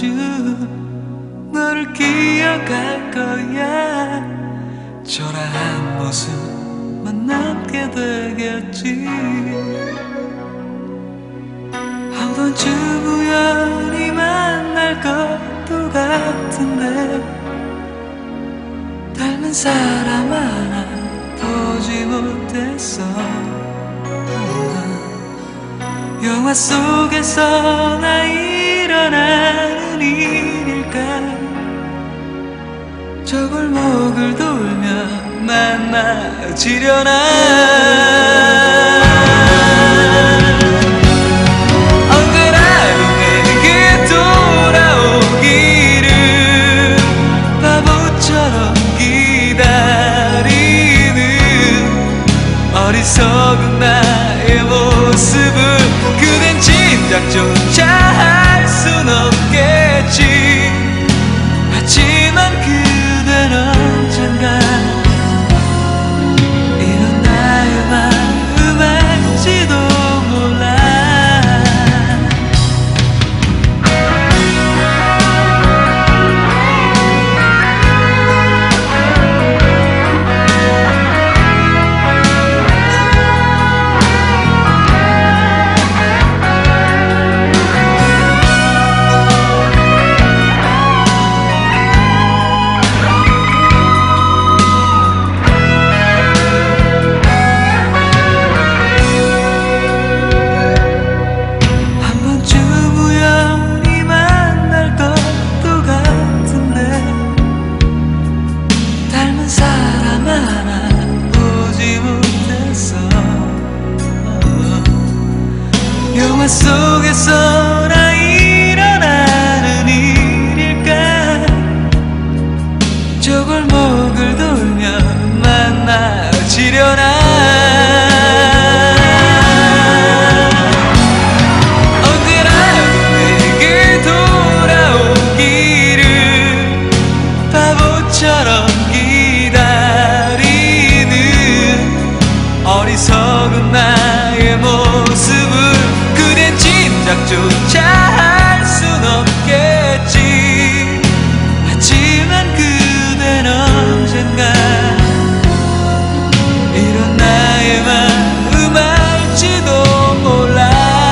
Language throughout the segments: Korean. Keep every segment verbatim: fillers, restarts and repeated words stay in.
너를 기억할 거야. 초라한 모습만 남게 되겠지. 한 번쯤 우연히 만날 것도 같은데 닮은 사람 하나 보지 못했어. 영화 속에서나 일어나는 일일까. 저 골목을 돌며 만나지려나. 언제라도 내게 돌아오기를 바보처럼 기다리는 어리석은 나의 모습을 그댄 짐작조차 할 순 없겠지. 하지만 그댄 언젠가 이런 나의 마음 알지도 몰라. 영화 속에서나 일어나는 일일까. 저 골목을 돌며 만나지려나. 언제라도 내게 돌아오기를 바보처럼 기다리는 어리석은 나의 모습을 그댄 짐작조차 할 순 없겠지. 하지만 그댄 언젠가 이런 나의 마음 알지도 몰라.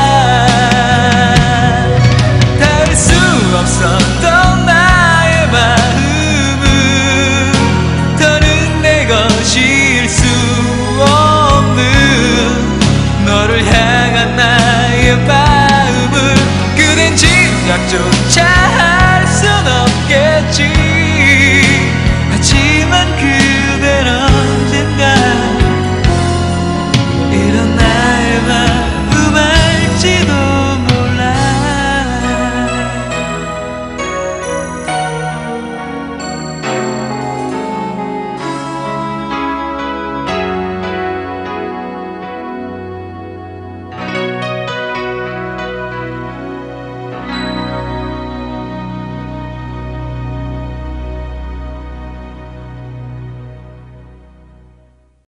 닿을 수 없었던 나의 마음은 더는 내 것일 수 없는 너를 향한 나의 마음을 그댄 짐작조차